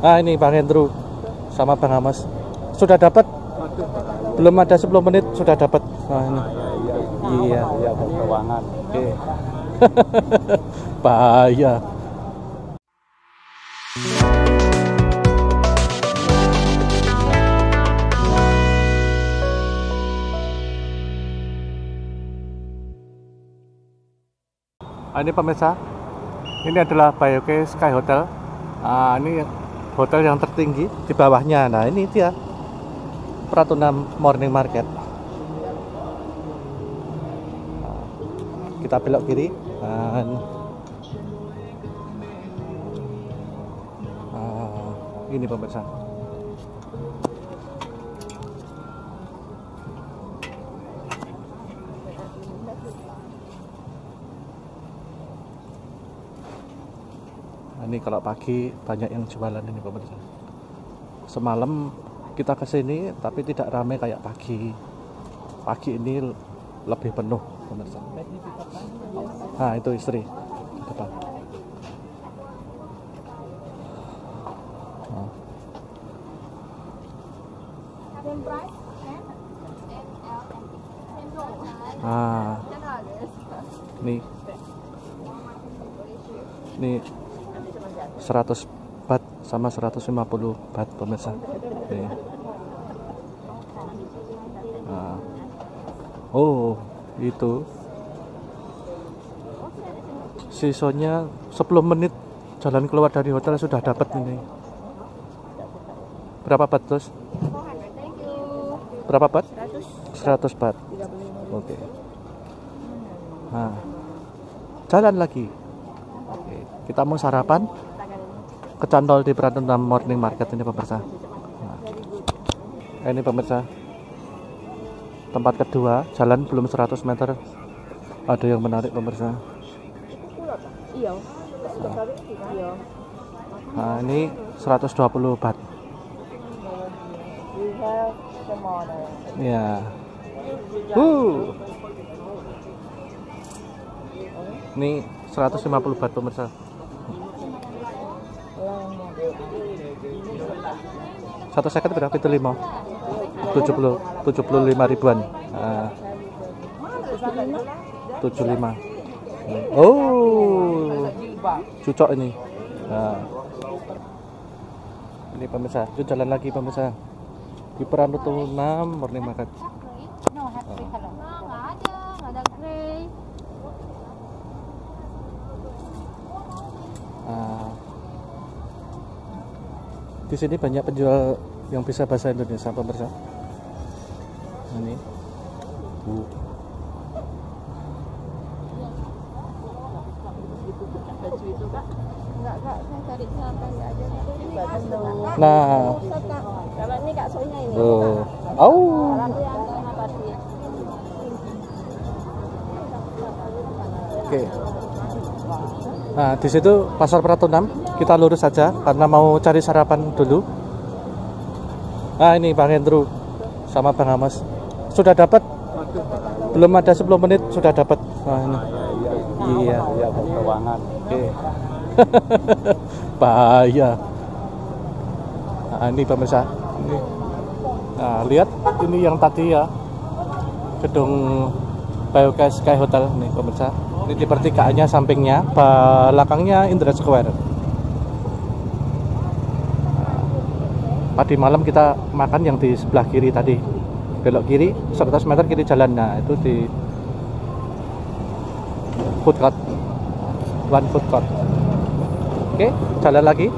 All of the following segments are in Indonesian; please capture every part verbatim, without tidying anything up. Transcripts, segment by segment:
Nah ini Bang Hendro sama Bang Amas sudah dapat, belum ada sepuluh menit sudah dapat. Nah, ini. Iya, iya keuangan. Oke. Bahaya. Ini pemirsa, ini adalah Bayoke Sky Hotel. Nah, ini hotel yang tertinggi di bawahnya. Nah ini dia Pratunam Morning Market. Nah, kita belok kiri. Nah, nah, ini pemirsa. Ini kalau pagi banyak yang jualan ini pemirsa. Semalam kita ke sini tapi tidak ramai kayak pagi. Pagi ini lebih penuh pemirsa. Nah itu istri di depan. Nah. Ah, nih, nih. seratus bat sama seratus lima puluh bat pemirsa. Oke. Nah. Oh itu sisanya sepuluh menit jalan keluar dari hotel sudah dapat ini. Berapa bat terus? Berapa bat? seratus bat. Oke. Nah, jalan lagi. Oke. Kita mau sarapan, kecantol di Pratunam Morning Market ini pemirsa. Nah, ini pemirsa tempat kedua, jalan belum seratus meter, ada yang menarik pemirsa. Nah, nah ini seratus dua puluh bat ya. uh. Ini seratus lima puluh bat pemirsa. Satu second berapa itu? Lima tujuh puluh tujuh puluh lima ribuan. Nah, tujuh puluh lima. Oh cucok ini. Nah, ini pemirsa, itu jalan lagi pemirsa di Pratunam Morning Market. Nah, di sini banyak penjual yang bisa bahasa Indonesia pemirsa. Ini Bu. Nah, kalau ini Kak Sonya ini. Oh. Oh. Oke. Nah, di situ Pasar Pratunam. Kita lurus saja karena mau cari sarapan dulu. Nah, ini Bang Hendro sama Bang Amas sudah dapat. Belum ada sepuluh menit sudah dapat. Nah, ini. Iya, iya keuangan. Oke. Bahaya. Nah, ini pemirsa. Ini. Nah, lihat ini yang tadi ya. Gedung Bayoke Sky Hotel nih pemirsa. Ini di pertigaannya sampingnya, belakangnya Indra Square. Tadi malam kita makan yang di sebelah kiri tadi, belok kiri seratus meter kiri jalan. Nah itu di food court, one food court. Oke, jalan lagi.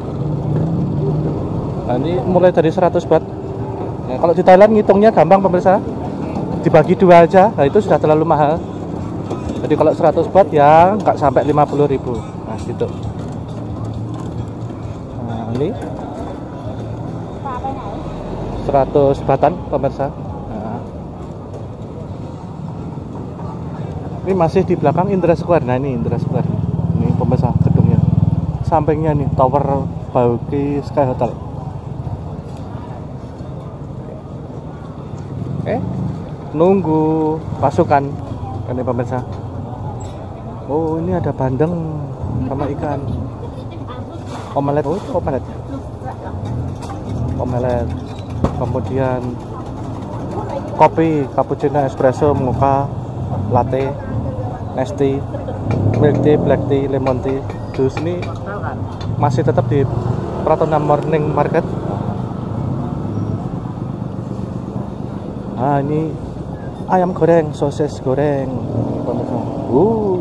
Nah, ini mulai dari seratus bat. Nah, kalau di Thailand ngitungnya gampang pemirsa, dibagi dua aja. Nah itu sudah terlalu mahal. Jadi kalau seratus bat ya nggak sampai lima puluh ribu. Nah gitu. Nah ini seratus batan pemirsa. Nah, ini masih di belakang Indra Square. Nah ini Indra Square. Ini pemirsa gedungnya. Sampingnya nih Tower Bayoke Sky Hotel. Oke, nunggu pasukan. Ini pemirsa. Oh ini ada bandeng sama ikan. Omelet. Oh itu omelet. omelet. Kemudian kopi, cappuccino, espresso, mocha, latte, nesty, milk tea, black tea, lemon tea. Jus ini masih tetap di Pratuna Morning Market. Ah, ini ayam goreng, sosis goreng. Uh.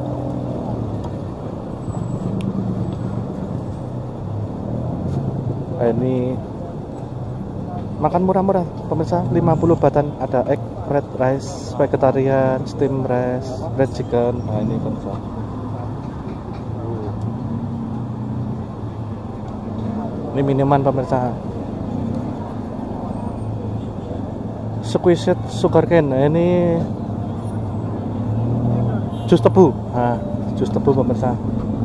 Ini makan murah-murah pemirsa, lima puluh bahtan. Ada egg fried rice, vegetarian, steam rice, red chicken. Nah ini pemirsa. Ini minuman pemirsa. Squeezed sugar cane. Nah, ini jus tebu. Nah, jus tebu pemirsa.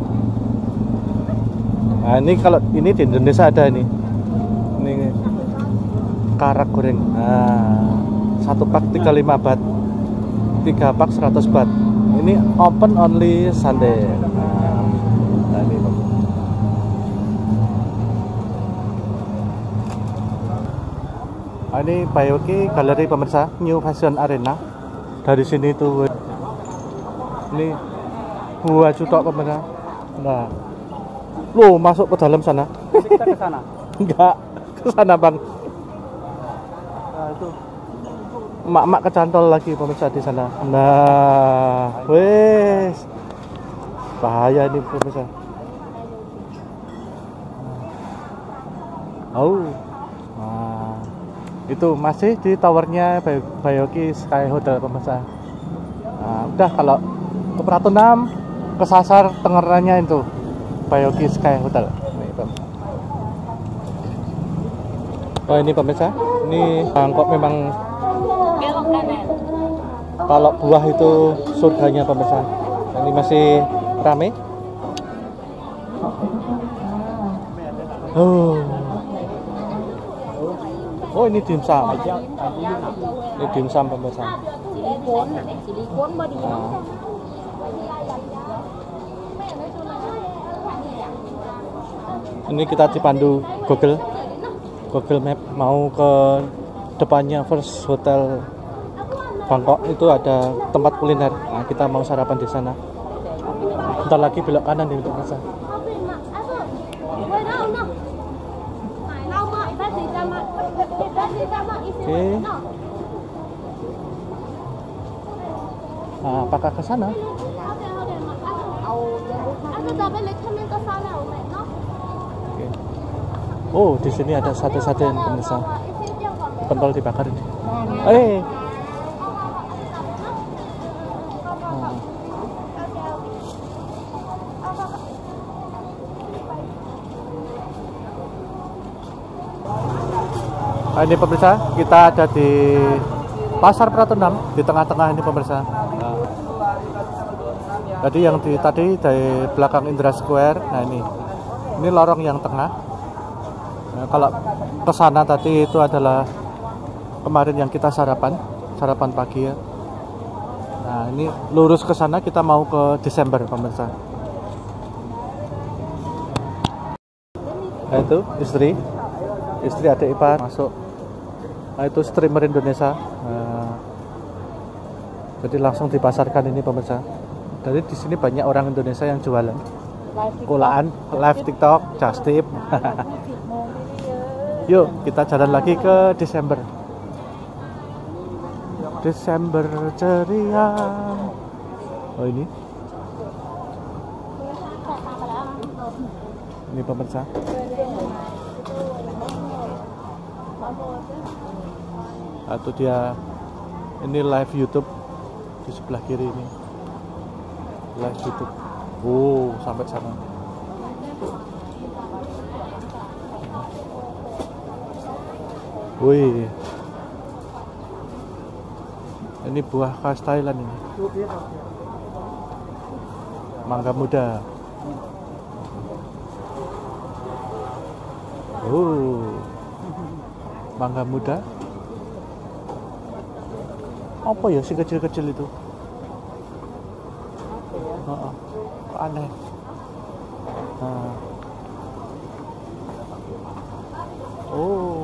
Nah, ini kalau ini di Indonesia ada ini. Ini karak goreng. Nah, satu pak tiga puluh lima baht. tiga pak seratus baht. Ini open only Sunday. Nah, ini Nah, ini Bayoki Galeri pemirsa, New Fashion Arena. Dari sini tuh ini buah cutok pemirsa. Nah, lo masuk ke dalam sana. Kita ke sana. Enggak, ke sana bang. Nah, itu Mak-mak kecantol lagi pemirsa di sana. Nah, wes bahaya ini pemirsa. Oh, nah, itu masih di towernya Bayoki Sky Hotel pemirsa. Nah, udah kalau ke Pratunam kesasar tengerannya itu Bayoki Sky Hotel. Nih, pemirsa. Oh ini pemirsa, ini Bangkok memang Belok kanan. kalau buah itu surganya pemirsa. Ini masih rame. Oh, oh ini dimsum. Ini dimsum pemirsa. Silikon, silikon body. Nah. Ini kita dipandu Google Google Map mau ke depannya First Hotel Bangkok, itu ada tempat kuliner. Nah, kita mau sarapan di sana. Bentar lagi belok kanan nih untuk pemirsa. Oke. Nah, apakah ke sana? Oke. Oh, di sini ada sate-sate pemirsa. Pentol dibakar ini. Eh. Nah. Nah, ini pemirsa, kita ada di Pasar Pratunam di tengah-tengah ini pemirsa. Nah. Jadi yang di tadi dari belakang Indra Square. Nah ini, ini lorong yang tengah. Nah, kalau ke sana tadi itu adalah kemarin yang kita sarapan, sarapan pagi ya. Nah ini lurus ke sana kita mau ke Desember pemirsa. Nah itu istri, istri adik ipar masuk. Nah itu streamer Indonesia. Nah, jadi langsung dipasarkan ini pemirsa. Jadi di sini banyak orang Indonesia yang jualan. Kolaan, live TikTok, just tip. Yuk kita jalan lagi ke Desember. Desember ceria. Oh ini. Ini pemirsa. Atau dia ini live YouTube di sebelah kiri ini. Live YouTube. Oh, sampai sana. Wih. Ini buah khas Thailand ini. Mangga muda. Oh. Mangga muda. Apa ya si kecil-kecil itu? Oh, oh. Aneh. Nah. Oh.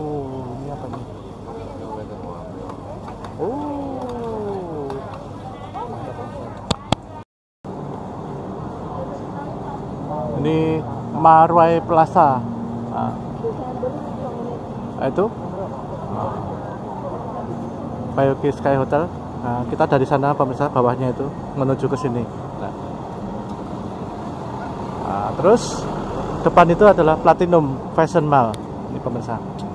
Ini Marwai Plaza. Nah, itu Bayuki Sky Hotel. Nah, kita dari sana pemirsa, bawahnya itu menuju ke sini. Nah. Nah, terus depan itu adalah Platinum Fashion Mall. Ini pemirsa.